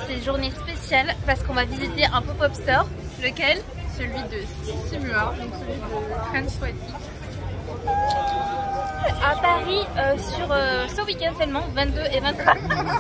c'est une journée spéciale parce qu'on va visiter un pop-up store. Lequel? Celui de Simua, donc celui de Trends Sweaty. À Paris sur ce week-end seulement, 22 et 23.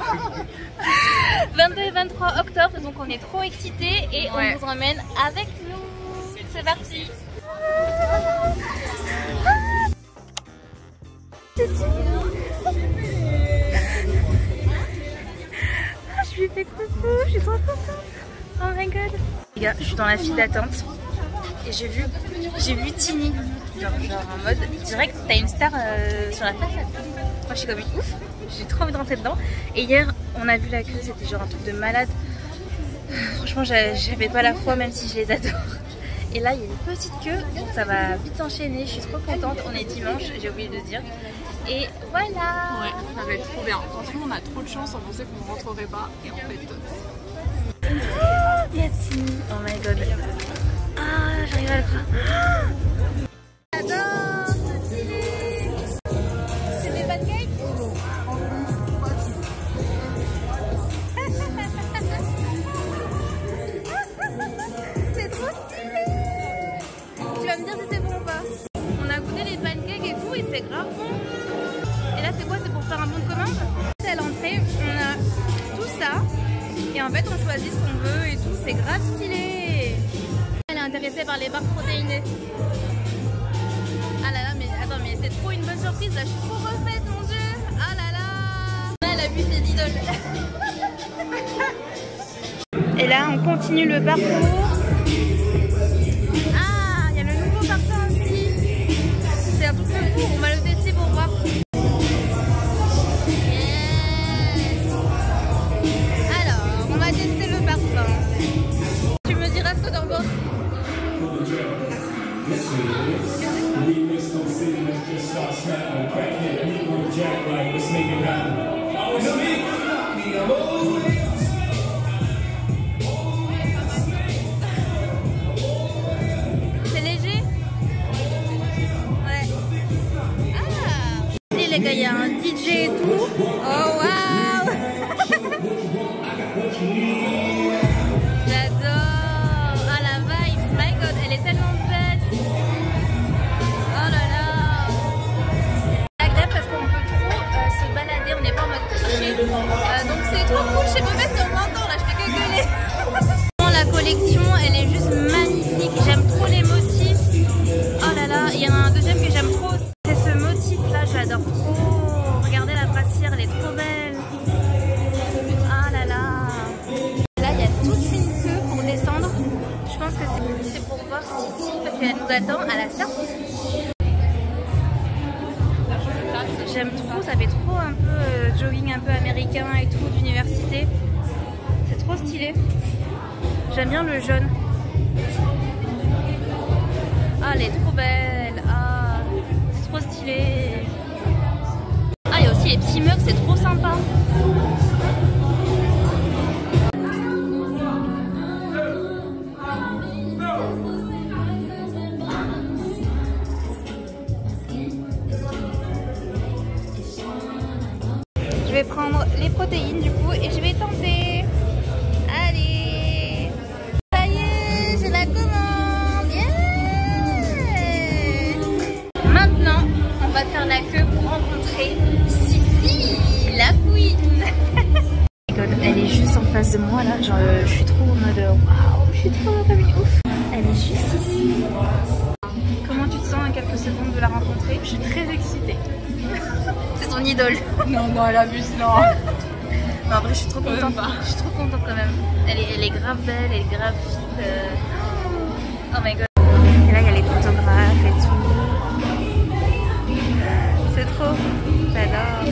22 et 23 octobre, donc on est trop excités et on vous emmène avec nous. C'est parti. Je lui fais coucou, je suis trop contente. Oh my god. Les gars, je suis dans la file d'attente et j'ai vu Tini. Genre en mode direct, t'as une star sur la façade. Moi je suis comme une ouf, j'ai trop envie de rentrer dedans. Et hier on a vu la queue, c'était genre un truc de malade. Franchement j'avais pas la foi même si je les adore. Et là il y a une petite queue, donc ça va vite s'enchaîner, je suis trop contente. On est dimanche, j'ai oublié de dire. Et voilà. Ouais, ça va être trop bien. Franchement on a trop de chance, on pensait qu'on ne rentrerait pas. Et en fait... Yes. Oh my god. Ah j'arrive à le croire. J'adore, c'est stylé. C'est des pancakes. C'est trop stylé. Tu vas me dire si c'est bon ou pas. On a goûté les pancakes et tout et c'est grave bon. Et là c'est quoi? C'est pour faire un bon de commande. À l'entrée on a tout ça et en fait on choisit ce qu'on veut et tout, c'est grave stylé. Elle est intéressée par les barres protéinées. Ah là là, mais attends, mais c'est trop une bonne surprise là, je suis trop refaite mon dieu. Ah là là. Là elle a vu ses idoles. Et là on continue le parcours. Ah, il y a le nouveau parfum aussi. C'est un truc de fou, on va le tester pour voir. Yes. Alors, on va tester le parfum. Tu me diras ce que t'en penses. C'est léger? Ouais. Ah! Et les gars, il y a un DJ et tout. Oh waouh! J'adore! Ah la vibe, my god, elle est tellement belle! Oh là là! C'est agréable parce qu'on peut trop se balader, on n'est pas en mode cliché. Donc c'est trop cool, je sais pas même si on m'entend là, je fais que gueuler! La collection, elle est juste magnifique, j'aime trop les motifs. Oh là là, il y en a un deuxième que j'aime trop, c'est ce motif là, j'adore trop. Regardez la brassière, elle est trop belle. Ah là là. Là, il y a toute une queue pour descendre. Je pense que c'est pour voir Sissi parce qu'elle nous attend à la sortie. J'aime trop, ça fait trop un peu jogging un peu américain et tout d'université. C'est trop stylé. J'aime bien le jaune. Ah, elle est trop belle. Ah, c'est trop stylé. Ah, il y a aussi les petits mugs, c'est trop sympa. Je vais prendre les protéines du coup et je vais tenter. Allez, ça y est, j'ai la commande. Yeah. Maintenant, on va faire la queue pour rencontrer Sissi, la queen. Elle est juste en face de moi là, genre je suis trop en mode waouh, je suis trop comme une ouf. Elle est juste ici. Comment tu te sens à quelques secondes de la rencontrer? Je suis très excitée. C'est son idole. Non, non, elle abuse, non. Non, en vrai, je suis trop contente. Je suis trop contente quand même. Elle est grave belle, elle est grave fit. Oh my god. Et là, il y a les photographes et tout. C'est trop. J'adore.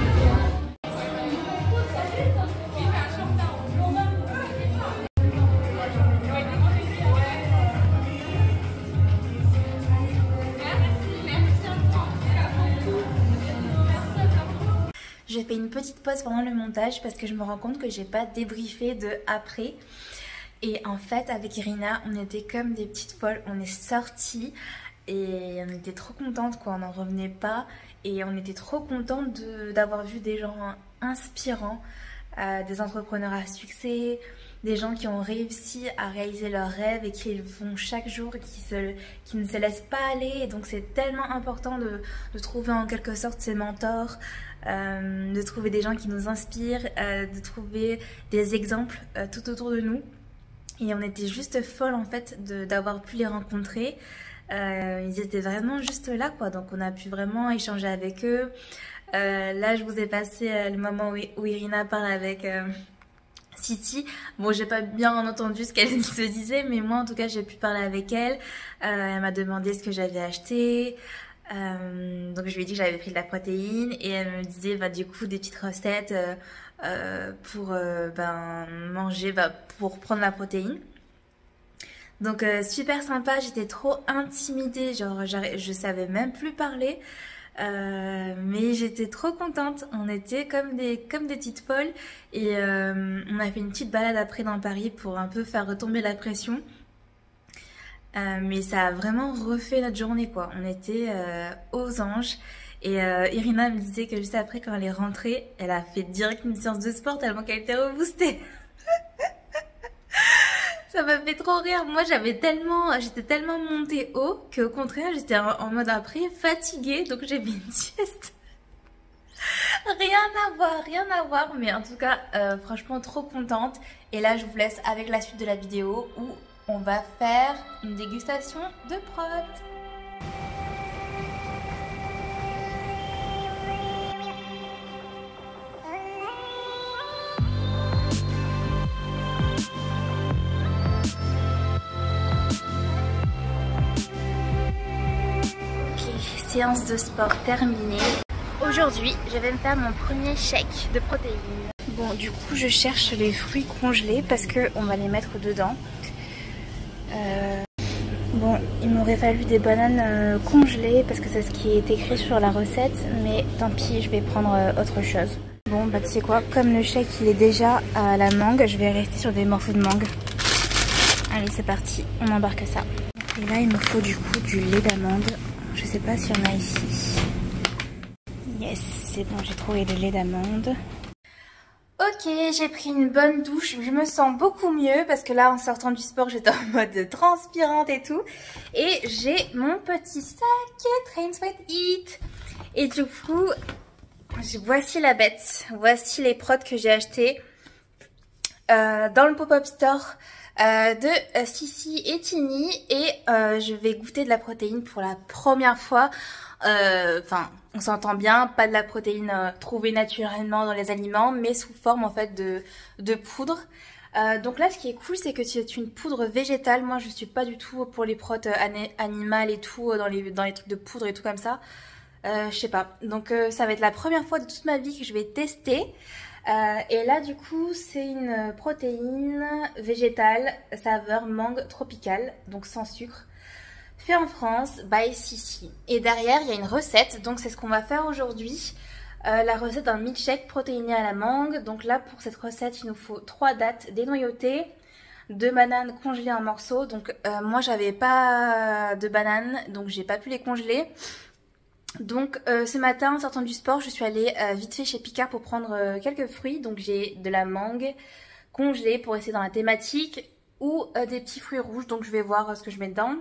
J'ai fait une petite pause pendant le montage parce que je me rends compte que j'ai pas débriefé de après. Et en fait avec Irina on était comme des petites folles, on est sorties et on était trop contentes quoi, on n'en revenait pas. Et on était trop contentes d'avoir vu des gens inspirants. des entrepreneurs à succès, des gens qui ont réussi à réaliser leurs rêves et qui le font chaque jour, qui ne se laissent pas aller. Et donc c'est tellement important de trouver en quelque sorte ses mentors, de trouver des gens qui nous inspirent, de trouver des exemples tout autour de nous. Et on était juste folles en fait d'avoir pu les rencontrer. Ils étaient vraiment juste là quoi, donc on a pu vraiment échanger avec eux. Là je vous ai passé le moment où Irina parle avec Sissi. Bon, j'ai pas bien entendu ce qu'elle se disait, mais moi en tout cas j'ai pu parler avec elle. Elle m'a demandé ce que j'avais acheté. Donc je lui ai dit que j'avais pris de la protéine et elle me disait du coup des petites recettes pour manger, pour prendre la protéine. Donc super sympa, j'étais trop intimidée, genre je savais même plus parler. Mais j'étais trop contente, on était comme des petites folles et on a fait une petite balade après dans Paris pour un peu faire retomber la pression. Mais ça a vraiment refait notre journée quoi, on était aux anges. Et Irina me disait que juste après quand elle est rentrée, elle a fait direct une séance de sport tellement qu'elle était reboostée. Ça m'a fait trop rire. Moi j'étais tellement montée haut qu'au contraire j'étais en mode après fatiguée, donc j'ai fait une sieste. Rien à voir, mais en tout cas franchement trop contente. Et là je vous laisse avec la suite de la vidéo où on va faire une dégustation de prot. Séance de sport terminée. Aujourd'hui, je vais me faire mon premier shake de protéines. Bon, du coup, je cherche les fruits congelés parce qu'on va les mettre dedans. Bon, il m'aurait fallu des bananes congelées parce que c'est ce qui est écrit sur la recette, mais tant pis, je vais prendre autre chose. Bon, bah tu sais quoi, comme le shake il est déjà à la mangue, je vais rester sur des morceaux de mangue. Allez, c'est parti, on embarque ça. Et là, il me faut du coup du lait d'amande. Je sais pas s'il y en a ici. Yes, c'est bon, j'ai trouvé le lait d'amande. Ok, j'ai pris une bonne douche. Je me sens beaucoup mieux parce que là, en sortant du sport, j'étais en mode transpirante et tout. Et j'ai mon petit sac Train Sweat Eat. Et du coup, voici la bête. Voici les prods que j'ai achetés dans le pop-up store de Sissi et Tini et je vais goûter de la protéine pour la première fois. Enfin, on s'entend bien, pas de la protéine trouvée naturellement dans les aliments, mais sous forme en fait de poudre. Donc là, ce qui est cool, c'est que c'est une poudre végétale. Moi, je suis pas du tout pour les protes animales et tout dans les trucs de poudre et tout comme ça. Je sais pas. Donc ça va être la première fois de toute ma vie que je vais tester. Et là du coup c'est une protéine végétale saveur mangue tropicale, donc sans sucre, fait en France by Sissi. Et derrière il y a une recette, donc c'est ce qu'on va faire aujourd'hui, la recette d'un milkshake protéiné à la mangue. Donc là pour cette recette il nous faut 3 dattes dénoyautées, 2 bananes congelées en morceaux. Donc moi j'avais pas de bananes donc j'ai pas pu les congeler. Donc ce matin en sortant du sport je suis allée vite fait chez Picard pour prendre quelques fruits. Donc j'ai de la mangue congelée pour rester dans la thématique ou des petits fruits rouges, donc je vais voir ce que je mets dedans.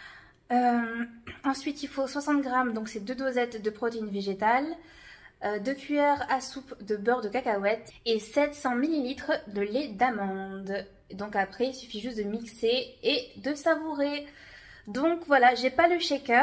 Ensuite il faut 60 g, donc c'est 2 dosettes de protéines végétales, 2 cuillères à soupe de beurre de cacahuète et 700 ml de lait d'amande. Donc après il suffit juste de mixer et de savourer. Donc voilà, j'ai pas le shaker.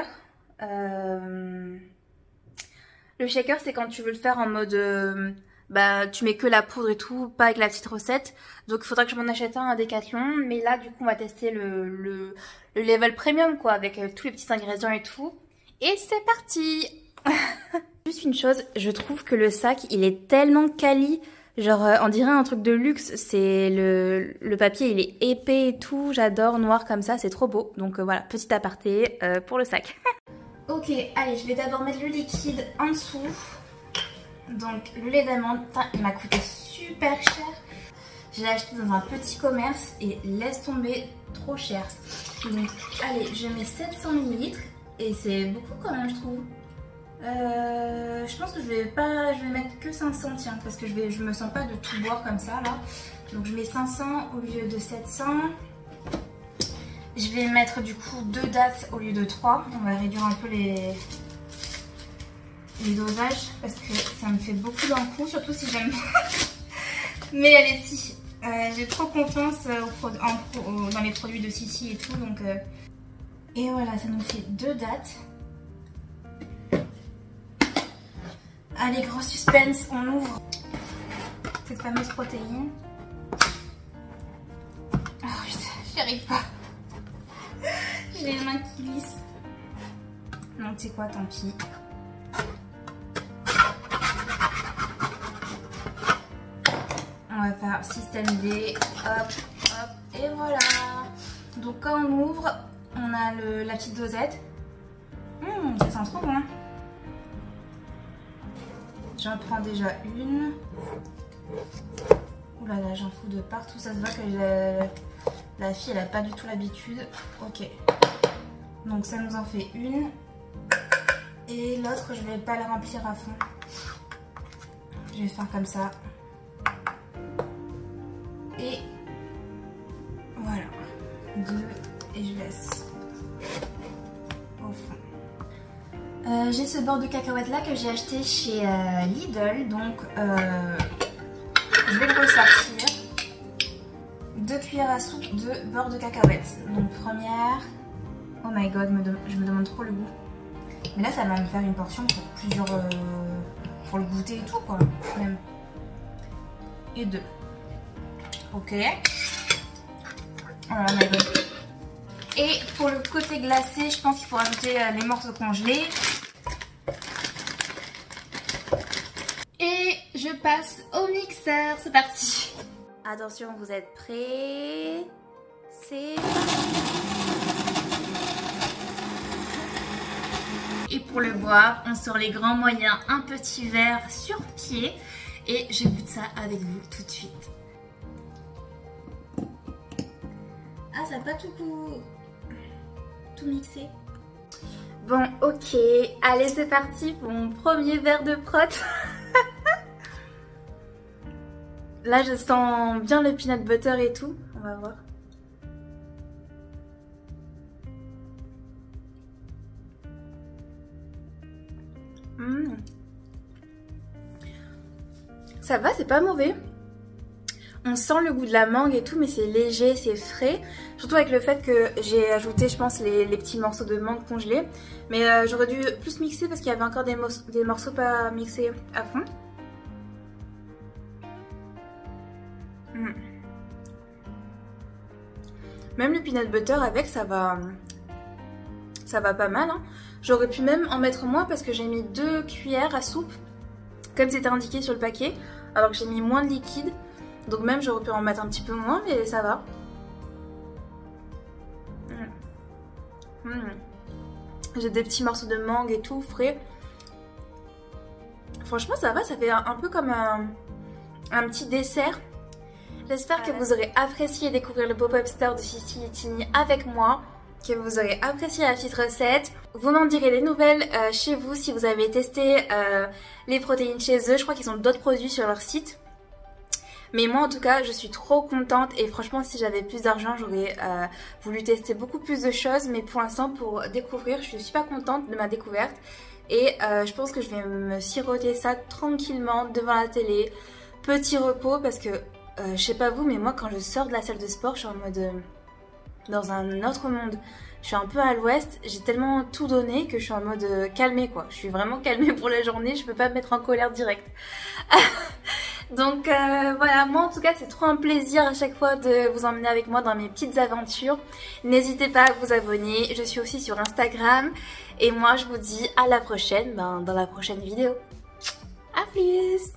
Le shaker c'est quand tu veux le faire en mode tu mets que la poudre et tout, pas avec la petite recette. Donc il faudra que je m'en achète un à Decathlon. Mais là du coup on va tester le level premium quoi, avec tous les petits ingrédients et tout. Et c'est parti. Juste une chose, je trouve que le sac il est tellement quali. Genre on dirait un truc de luxe, c'est le papier il est épais et tout, j'adore, noir comme ça, c'est trop beau. Donc voilà, petit aparté pour le sac. Ok, allez, je vais d'abord mettre le liquide en dessous. Donc le lait d'amande, il m'a coûté super cher. Je l'ai acheté dans un petit commerce et laisse tomber, trop cher. Donc allez, je mets 700 ml et c'est beaucoup quand même je trouve. Je pense que je vais mettre que 500 tiens, parce que je me sens pas de tout boire comme ça là. Donc je mets 500 au lieu de 700. Je vais mettre du coup 2 dattes au lieu de 3. On va réduire un peu les dosages parce que ça me fait beaucoup d'un coup, surtout si j'aime pas. Mais allez si, j'ai trop confiance dans les produits de Sissi et tout. Donc, et voilà, ça nous fait 2 dattes. Allez, gros suspense, on ouvre cette fameuse protéine. Oh putain, j'y arrive pas. J'ai les mains qui glissent. Non, tu sais quoi, tant pis. On va faire système D. Hop, hop, et voilà. Donc quand on ouvre, on a la petite dosette. Ça sent trop bon. J'en prends déjà une. Ouh là là, j'en fous de partout. Ça se voit que la fille, elle a pas du tout l'habitude. Ok. Donc ça nous en fait une. Et l'autre, je vais pas la remplir à fond. Je vais faire comme ça. Et voilà. 2. Et je laisse au fond. J'ai ce beurre de cacahuète là que j'ai acheté chez Lidl, donc je vais le ressortir. 2 cuillères à soupe de beurre de cacahuète. Donc première, oh my god, je me demande trop le goût. Mais là ça va me faire une portion pour plusieurs, pour le goûter et tout quoi, même. Et 2. Ok. Oh my god. Et pour le côté glacé, je pense qu'il faut rajouter les morceaux congelés. Et je passe au mixeur, c'est parti. Attention, vous êtes prêts? C'est parti. Et pour le boire, on sort les grands moyens, un petit verre sur pied. Et je goûte ça avec vous tout de suite. Ah, ça n'a pas tout mixé. Bon, ok. Allez, c'est parti pour mon premier verre de prot. Là, je sens bien le peanut butter et tout. On va voir. Ça va, c'est pas mauvais. On sent le goût de la mangue et tout, mais c'est léger, c'est frais. Surtout avec le fait que j'ai ajouté, je pense, les petits morceaux de mangue congelés. Mais j'aurais dû plus mixer parce qu'il y avait encore des morceaux pas mixés à fond. Même le peanut butter avec, ça va pas mal. Hein. J'aurais pu même en mettre moins parce que j'ai mis 2 cuillères à soupe, comme c'était indiqué sur le paquet, alors que j'ai mis moins de liquide. Donc même j'aurais pu en mettre un petit peu moins, mais ça va. J'ai des petits morceaux de mangue et tout, frais. Franchement ça va, ça fait un peu comme un petit dessert. J'espère que vous aurez apprécié découvrir le pop-up store de Sissi et Tini avec moi, que vous aurez apprécié la petite recette. Vous m'en direz des nouvelles chez vous si vous avez testé les protéines chez eux. Je crois qu'ils ont d'autres produits sur leur site. Mais moi en tout cas je suis trop contente et franchement si j'avais plus d'argent j'aurais voulu tester beaucoup plus de choses. Mais pour l'instant pour découvrir je suis super contente de ma découverte. Et je pense que je vais me siroter ça tranquillement devant la télé. Petit repos parce que je sais pas vous mais moi quand je sors de la salle de sport je suis en mode dans un autre monde. Je suis un peu à l'ouest, j'ai tellement tout donné que je suis en mode calmée quoi. Je suis vraiment calmée pour la journée, je peux pas me mettre en colère direct. Donc voilà, moi en tout cas c'est trop un plaisir à chaque fois de vous emmener avec moi dans mes petites aventures. N'hésitez pas à vous abonner, je suis aussi sur Instagram. Et moi je vous dis à la prochaine, dans la prochaine vidéo. A plus!